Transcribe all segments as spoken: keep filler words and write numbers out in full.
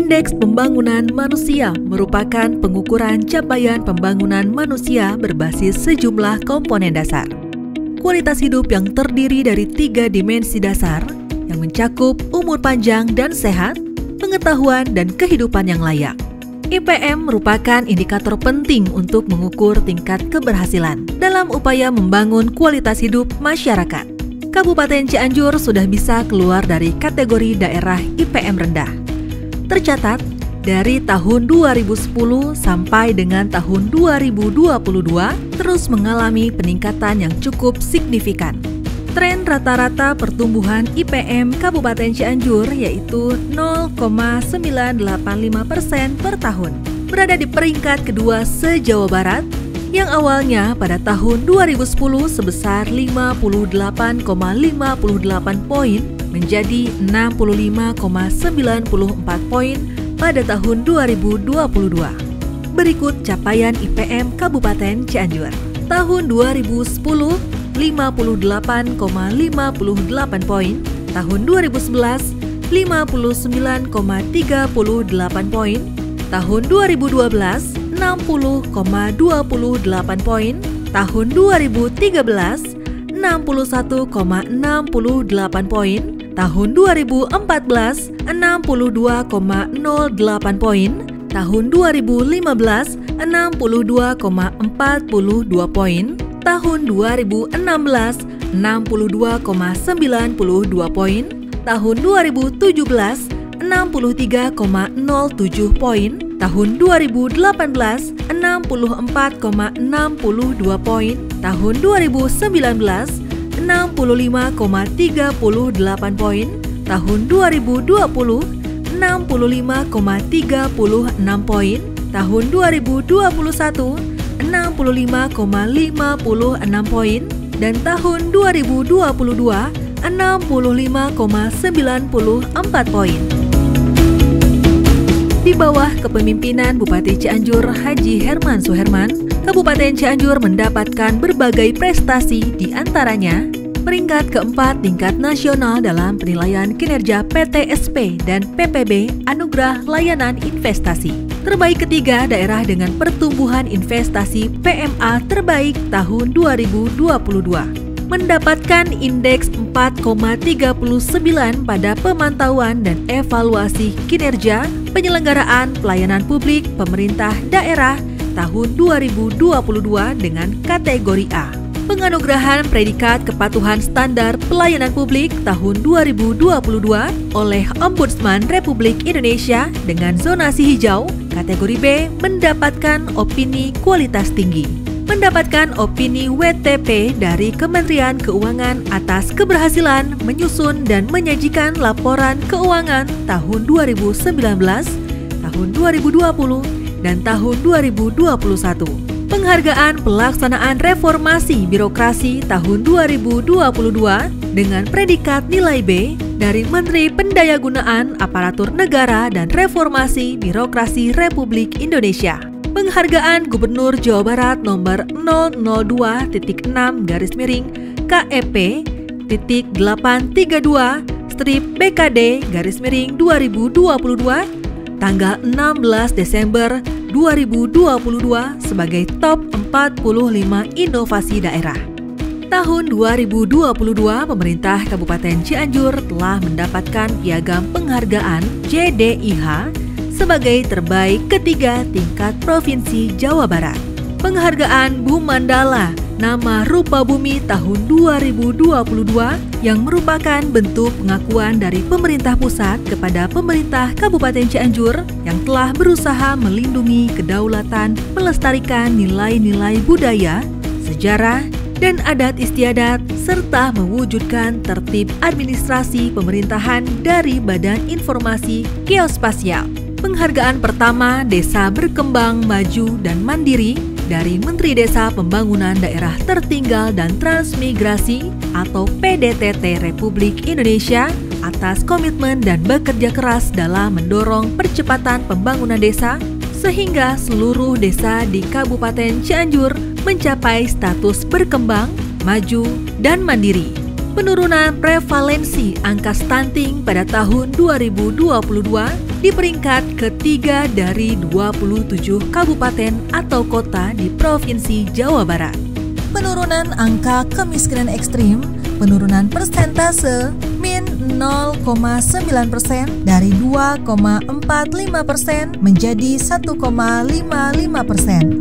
Indeks Pembangunan Manusia merupakan pengukuran capaian pembangunan manusia berbasis sejumlah komponen dasar. Kualitas hidup yang terdiri dari tiga dimensi dasar yang mencakup umur panjang dan sehat, pengetahuan dan kehidupan yang layak. I P M merupakan indikator penting untuk mengukur tingkat keberhasilan dalam upaya membangun kualitas hidup masyarakat. Kabupaten Cianjur sudah bisa keluar dari kategori daerah I P M rendah. Tercatat, dari tahun dua ribu sepuluh sampai dengan tahun dua ribu dua puluh dua terus mengalami peningkatan yang cukup signifikan. Tren rata-rata pertumbuhan I P M Kabupaten Cianjur yaitu nol koma sembilan delapan lima persen per tahun, berada di peringkat kedua se-Jawa Barat yang awalnya pada tahun dua ribu sepuluh sebesar lima puluh delapan koma lima delapan poin menjadi enam puluh lima koma sembilan empat poin pada tahun dua ribu dua puluh dua. Berikut capaian I P M Kabupaten Cianjur. Tahun dua ribu sepuluh lima puluh delapan koma lima delapan poin, tahun dua ribu sebelas lima puluh sembilan koma tiga delapan poin, tahun dua ribu dua belas enam puluh koma dua delapan poin, tahun dua ribu tiga belas enam puluh satu koma enam delapan poin, tahun dua ribu empat belas enam puluh dua koma nol delapan poin, tahun dua ribu lima belas enam puluh dua koma empat dua poin, tahun dua ribu enam belas enam puluh dua koma sembilan dua poin, tahun dua ribu tujuh belas enam puluh tiga koma nol tujuh poin, tahun dua ribu delapan belas enam puluh empat koma enam dua poin, tahun dua ribu sembilan belas enam puluh lima koma tiga delapan poin, tahun dua ribu dua puluh enam puluh lima koma tiga enam poin, tahun dua ribu dua puluh satu enam puluh lima koma lima enam poin, dan tahun dua ribu dua puluh dua enam puluh lima koma sembilan empat poin. Di bawah kepemimpinan Bupati Cianjur Haji Herman Suherman, Kabupaten Cianjur mendapatkan berbagai prestasi, di antaranya peringkat keempat tingkat nasional dalam penilaian kinerja P T S P dan P P B Anugerah Layanan Investasi. Terbaik ketiga daerah dengan pertumbuhan investasi P M A terbaik tahun dua ribu dua puluh dua. Mendapatkan indeks empat koma tiga sembilan pada pemantauan dan evaluasi kinerja penyelenggaraan pelayanan publik pemerintah daerah tahun dua ribu dua puluh dua dengan kategori A. Penganugerahan predikat kepatuhan standar pelayanan publik tahun dua ribu dua puluh dua oleh Ombudsman Republik Indonesia dengan zonasi hijau, kategori B mendapatkan opini kualitas tinggi. Mendapatkan opini W T P dari Kementerian Keuangan atas keberhasilan menyusun dan menyajikan laporan keuangan tahun dua ribu sembilan belas, tahun dua ribu dua puluh, dan tahun dua ribu dua puluh satu. Penghargaan pelaksanaan reformasi birokrasi tahun dua ribu dua puluh dua dengan predikat nilai B dari Menteri Pendayagunaan Aparatur Negara dan Reformasi Birokrasi Republik Indonesia. Penghargaan Gubernur Jawa Barat nomor nol nol dua titik enam garis miring K E P titik delapan tiga dua strip B K D garis miring dua ribu dua puluh dua tanggal enam belas Desember dua ribu dua puluh dua sebagai top empat puluh lima inovasi daerah. Tahun dua ribu dua puluh dua, pemerintah Kabupaten Cianjur telah mendapatkan piagam penghargaan J D I H sebagai terbaik ketiga tingkat Provinsi Jawa Barat. Penghargaan Bumandala Nama Rupa Bumi tahun dua ribu dua puluh dua yang merupakan bentuk pengakuan dari pemerintah pusat kepada pemerintah Kabupaten Cianjur yang telah berusaha melindungi kedaulatan, melestarikan nilai-nilai budaya, sejarah, dan adat istiadat, serta mewujudkan tertib administrasi pemerintahan dari Badan Informasi Geospasial. Penghargaan pertama Desa Berkembang Maju dan Mandiri dari Menteri Desa Pembangunan Daerah Tertinggal dan Transmigrasi atau P D T T Republik Indonesia atas komitmen dan bekerja keras dalam mendorong percepatan pembangunan desa sehingga seluruh desa di Kabupaten Cianjur mencapai status berkembang, maju, dan mandiri. Penurunan prevalensi angka stunting pada tahun dua ribu dua puluh dua di peringkat ketiga dari dua puluh tujuh kabupaten atau kota di Provinsi Jawa Barat. Penurunan angka kemiskinan ekstrim, penurunan persentase min nol koma sembilan persen dari dua koma empat lima persen menjadi satu koma lima lima persen.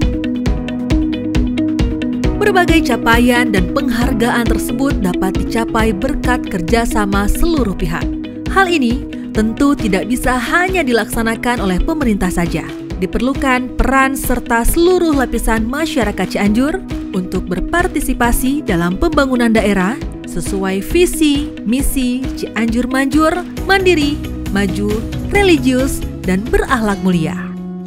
Berbagai capaian dan penghargaan tersebut dapat dicapai berkat kerjasama seluruh pihak. Hal ini tentu tidak bisa hanya dilaksanakan oleh pemerintah saja. Diperlukan peran serta seluruh lapisan masyarakat Cianjur untuk berpartisipasi dalam pembangunan daerah sesuai visi, misi Cianjur Manjur, mandiri, maju, religius, dan berakhlak mulia.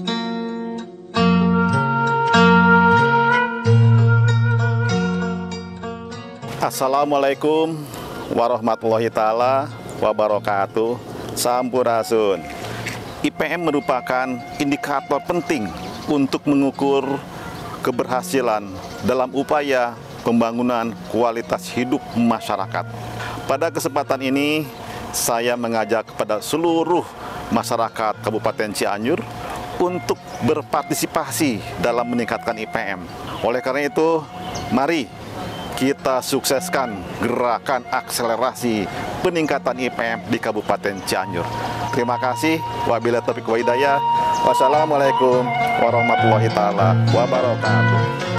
Assalamualaikum warahmatullahi ta'ala wabarakatuh. Sampurasun. I P M merupakan indikator penting untuk mengukur keberhasilan dalam upaya pembangunan kualitas hidup masyarakat. Pada kesempatan ini, saya mengajak kepada seluruh masyarakat Kabupaten Cianjur untuk berpartisipasi dalam meningkatkan I P M. Oleh karena itu, mari kita sukseskan gerakan akselerasi peningkatan I P M di Kabupaten Cianjur. Terima kasih. Wabillahi taufiq wa hidayah. Wassalamualaikum warahmatullahi taala wabarakatuh.